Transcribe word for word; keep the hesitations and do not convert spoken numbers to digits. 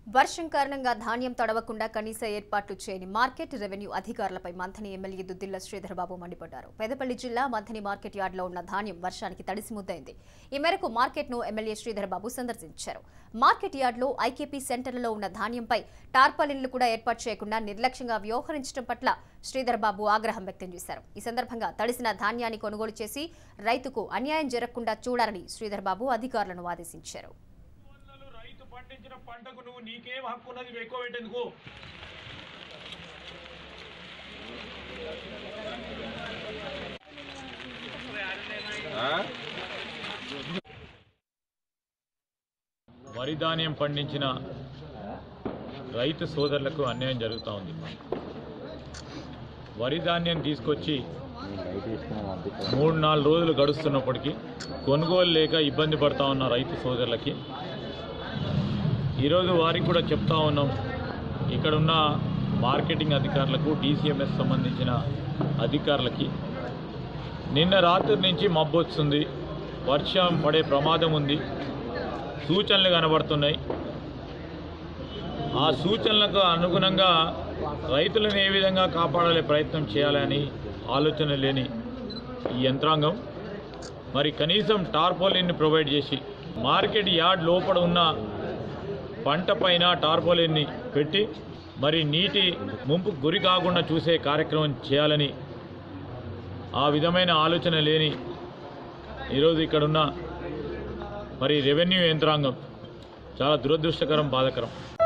వర్షం కారణంగా ధాన్యం తడవకుండా కనీస ఏర్పాట్లు చేయని మార్కెట్ రెవెన్యూ అధికారులపై మంథని ఎమ్మెల్యే దుద్దిల్ల శ్రీధర్ బాబు మండిపడ్డారు. పెద్దపల్లి జిల్లా మంథని మార్కెట్ యార్డ్లో ఉన్న ధాన్యం వర్షానికి తడిసి ముద్దైంది. ఈ మేరకు మార్కెట్ను ఎమ్మెల్యే శ్రీధర్ బాబు సందర్శించారు. మార్కెట్ యార్డ్లో ఐకేపీ సెంటర్లలో ఉన్న ధాన్యంపై టార్పాలిన్లు కూడా ఏర్పాటు చేయకుండా నిర్లక్ష్యంగా వ్యవహరించడం పట్ల శ్రీధర్ బాబు ఆగ్రహం వ్యక్తం చేశారు. ఈ సందర్భంగా తడిసిన ధాన్యాన్ని కొనుగోలు చేసి రైతుకు అన్యాయం జరగకుండా చూడాలని శ్రీధర్ బాబు అధికారులను ఆదేశించారు. పండించిన పంటకు నువ్వు నీకేం హక్కు ఉన్నది ఎక్కువ పెట్టేందుకు? వరి ధాన్యం పండించిన రైతు సోదరులకు అన్యాయం జరుగుతూ ఉంది. వరి ధాన్యం తీసుకొచ్చి మూడు నాలుగు రోజులు గడుస్తున్నప్పటికీ కొనుగోలు లేక ఇబ్బంది పడతా ఉన్న రైతు సోదరులకి ఈరోజు వారికి కూడా చెప్తా ఉన్నాం. ఇక్కడున్న మార్కెటింగ్ అధికారులకు, డీసీఎంఎస్ సంబంధించిన అధికారులకి నిన్న రాత్రి నుంచి మబ్బు వస్తుంది, వర్షం పడే ప్రమాదం ఉంది, సూచనలు కనబడుతున్నాయి. ఆ సూచనలకు అనుగుణంగా రైతులను ఏ విధంగా కాపాడాలే ప్రయత్నం చేయాలని ఆలోచన లేని ఈ యంత్రాంగం మరి కనీసం టార్పాలిన్ని ప్రొవైడ్ చేసి మార్కెట్ యార్డ్ లోపల ఉన్న పంట పైన టార్పాలిన్ని పెట్టి మరి నీటి ముంపు గురి కాకుండా చూసే కార్యక్రమం చేయాలని ఆ విధమైన ఆలోచన లేని ఈరోజు ఇక్కడున్న మరి రెవెన్యూ యంత్రాంగం చాలా దురదృష్టకరం, బాధాకరం.